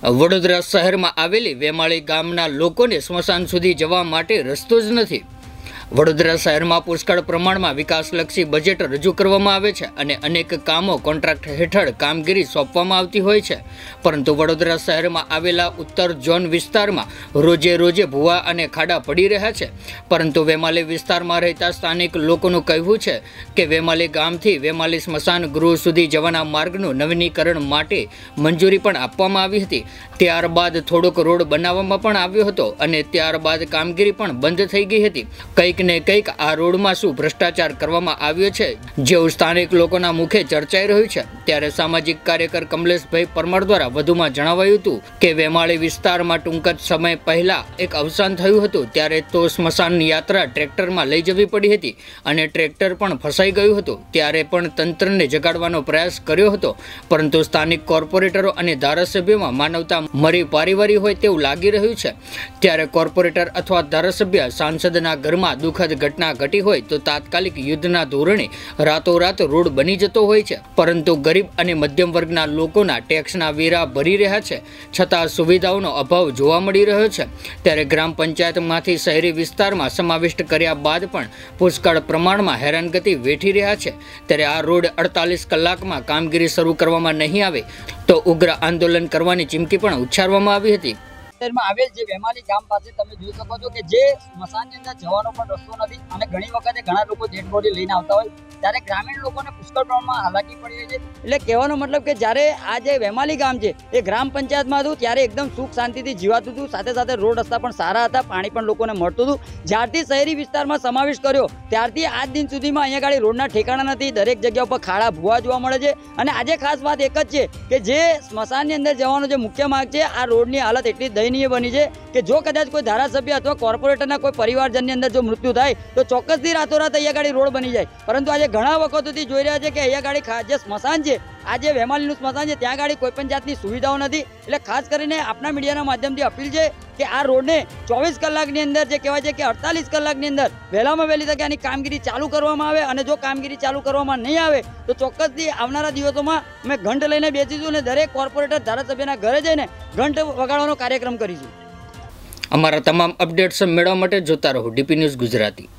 વડોદરા શહેરમાં આવેલી વેમાળી ગામના લોકોને સ્મશાન સુધી જવા માટે રસ્તો જ નથી। વડોદરા શહેરમાં પુષ્કળ પ્રમાણમાં વિકાસલક્ષી બજેટ રજૂ કરવામાં આવે છે અને અનેક કામો કોન્ટ્રાક્ટ હેઠળ કામગીરી સોંપવામાં આવતી હોય છે, પરંતુ વડોદરા શહેરમાં આવેલા ઉત્તર ઝોન વિસ્તારમાં રોજે ભૂવા અને ખાડા પડી રહ્યા છે। પરંતુ વેમાલી વિસ્તારમાં રહેતા સ્થાનિક લોકોનું કહેવું છે કે વેમાલી ગામથી વેમાલી સ્મશાન ગૃહ સુધી જવાના માર્ગનું નવીનીકરણ માટે મંજૂરી પણ આપવામાં આવી હતી। ત્યારબાદ થોડોક રોડ બનાવવામાં પણ આવ્યો હતો અને ત્યારબાદ કામગીરી પણ બંધ થઈ ગઈ હતી। કંઈક ને કંઈક આ રોડમાં શું ભ્રષ્ટાચાર કરવામાં આવ્યો છે જેવું સ્થાનિક લોકોના મુખે ચર્ચાઈ રહ્યું છે। ત્યારે સામાજિક કાર્યકર કમલેશભાઈ પરમાર દ્વારા વધુમાં જણાવાયું હતું કે વેમાળી વિસ્તારમાં ટૂંક જ સમય પહેલા એક અવસાન થયું હતું, ત્યારે તો સ્મશાન યાત્રા ટ્રેક્ટરમાં લઈ જવી પડી હતી અને ટ્રેક્ટર પણ ફસાઈ ગયું હતું। ત્યારે પણ તંત્રને જગાડવાનો પ્રયાસ કર્યો હતો, પરંતુ સ્થાનિક કોર્પોરેટરો અને ધારાસભ્યોમાં માનવતા મરી પારીવારી હોય તેવું લાગી રહ્યું છે। ત્યારે કોર્પોરેટર અથવા ધારાસભ્ય સાંસદના ઘરમાં દુઃખદ ઘટના ઘટી હોય તો તાત્કાલિક યુદ્ધના ધોરણે રાતોરાત રોડ બની જતો હોય છે, પરંતુ ગરીબ અને મધ્યમ વર્ગના લોકોના ટેક્સના વેરા ભરી રહ્યા છે છતાં સુવિધાઓનો અભાવ જોવા મળી રહ્યો છે। ત્યારે ગ્રામ પંચાયતમાંથી શહેરી વિસ્તારમાં સમાવિષ્ટ કર્યા બાદ પણ પુષ્કળ પ્રમાણમાં હેરાનગતિ વેઠી રહ્યા છે। ત્યારે આ રોડ 48 કલાકમાં કામગીરી શરૂ કરવામાં નહીં આવે તો ઉગ્ર આંદોલન કરવાની ચીમકી પણ ઉચ્ચારવામાં આવી હતી। આવેલ જે વેમાલી ગામ પાસે તમે જોઈ શકો છો કે જે સ્મશાનની અંદર જવાનો પણ રસ્તો નથી અને ઘણી વખતે ઘણા લોકો ડેડ બોડી લઈને આવતા હોય ત્યારે ગ્રામીણ લોકોને પુષ્કળ પ્રમાણમાં હાલાકી પડી રહી છે। એટલે કહેવાનો મતલબ કે જ્યારે આ જે વેમાલી ગામ છે એ ગ્રામ પંચાયતમાં હતું ત્યારે એકદમ સુખ શાંતિથી જીવાતું હતું, સાથે સાથે રોડ રસ્તા પણ સારા હતા, પાણી પણ લોકોને મળતું હતું। જ્યારથી શહેરી વિસ્તારમાં સમાવેશ કર્યો ત્યારથી આજ દિન સુધીમાં અહીંયા ગાડી રોડના ઠેકાણા નથી, દરેક જગ્યા ઉપર ખાડા ભૂવા જોવા મળે છે। અને આજે ખાસ વાત એક જ છે કે જે સ્મશાનની અંદર જવાનો જે મુખ્ય માર્ગ છે આ રોડની હાલત એટલી દયનીય બની છે કે જો કદાચ કોઈ ધારાસભ્ય અથવા કોર્પોરેટરના કોઈ પરિવારજનની અંદર જો મૃત્યુ થાય તો ચોક્કસથી રાતોરાત અહીંયા ગાડી રોડ બની જાય, પરંતુ આજે ઘણા વખતોથી જોઈ રહ્યા છે કે અહીંયા ગાડી જે સ્મશાન છે આ જે વેમાલીનું સ્મશાન છે ત્યાં ગાડી કોઈ પણ જાતની સુવિધાઓ નથી। એટલે ખાસ કરીને આપણા મીડિયાના માધ્યમથી અપીલ છે કે આ રોડને 24 કલાકની અંદર જે કહેવાય છે કે 48 કલાકની અંદર વહેલામાં વહેલી તકે આની કામગીરી ચાલુ કરવામાં આવે અને જો કામગીરી ચાલુ કરવામાં નહીં આવે તો ચોક્કસથી આવનારા દિવસોમાં અમે ઘંટ લઈને બેસીશું અને દરેક કોર્પોરેટર ધારાસભ્યના ઘરે જઈને ઘંટ વગાડવાનો કાર્યક્રમ કરીશું। અમારા તમામ અપડેટ્સ મેળવવા માટે જોતા રહો ડીપી ન્યૂઝ ગુજરાતી।